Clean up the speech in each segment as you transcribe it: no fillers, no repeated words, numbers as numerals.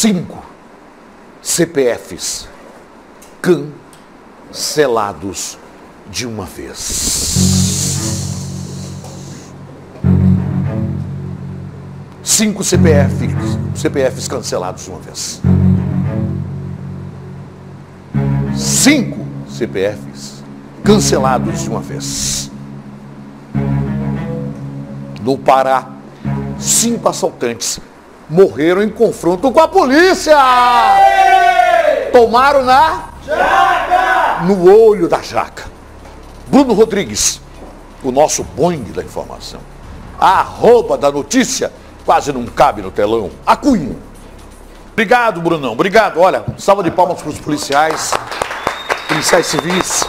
5 CPFs cancelados de uma vez. 5 CPFs cancelados de uma vez. 5 CPFs cancelados de uma vez. No Pará, 5 assaltantes morreram em confronto com a polícia. Tomaram na jaca, no olho da jaca. Bruno Rodrigues, o nosso Boing da informação. A arroba da notícia quase não cabe no telão. A Cunha. Obrigado, Brunão. Obrigado. Olha, salva de palmas para os policiais civis.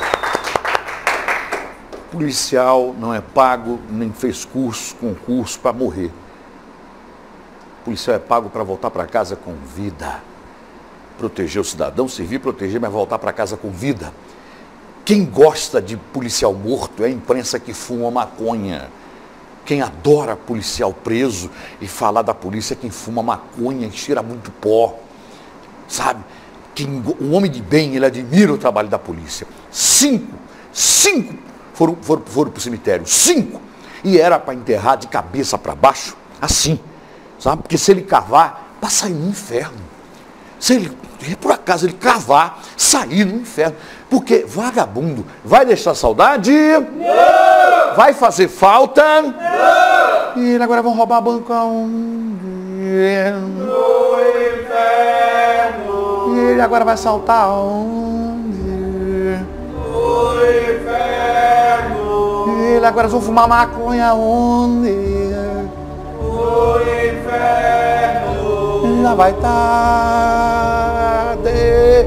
Policial não é pago, nem fez concurso para morrer. Policial é pago para voltar para casa com vida. Proteger o cidadão, servir, proteger, mas voltar para casa com vida. Quem gosta de policial morto é a imprensa que fuma maconha. Quem adora policial preso e falar da polícia é quem fuma maconha e cheira muito pó. Sabe? Um homem de bem, ele admira o trabalho da polícia. 5 foram para o cemitério. 5. E era para enterrar de cabeça para baixo, assim. Sabe? Porque se ele cavar, vai sair no inferno. Se ele, por acaso, ele cavar, sair no inferno. Porque vagabundo vai deixar saudade? Não! Vai fazer falta? Não! E ele agora vão roubar a banca onde? No inferno. E ele agora vai saltar onde? No inferno. E ele agora vão fumar maconha onde? No inferno. Já vai tarde.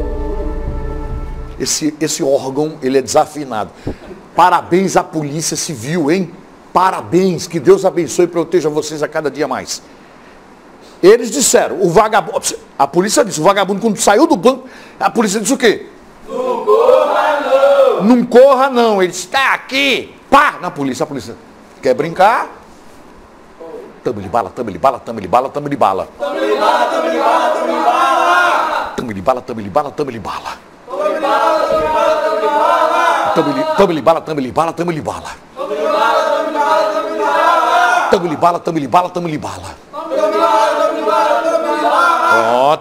Esse órgão, ele é desafinado. Parabéns à Polícia Civil, hein? Parabéns, que Deus abençoe e proteja vocês a cada dia mais. Eles disseram, o vagabundo, a polícia disse, o vagabundo quando saiu do banco, a polícia disse o quê? Não corra não! Não corra não, ele está aqui, pá, na polícia, a polícia quer brincar? Tamo-lhe bala, tamo-lhe bala, tamo-lhe bala, tamo-lhe bala. Tamo-lhe bala, tamo-lhe bala, tamo-lhe bala. Tamo-lhe bala, tamo-lhe bala, tamo-lhe bala. Tamo-lhe bala, tamo-lhe bala, tamo-lhe bala. Tamo-lhe bala, tamo-lhe bala, tamo-lhe bala. Tamo-lhe bala, tamo-lhe bala, tamo-lhe bala. Tamo-lhe bala, tamo-lhe bala, tamo-lhe bala. Tamo-lhe bala, tamo-lhe bala, tamo-lhe bala. Ó,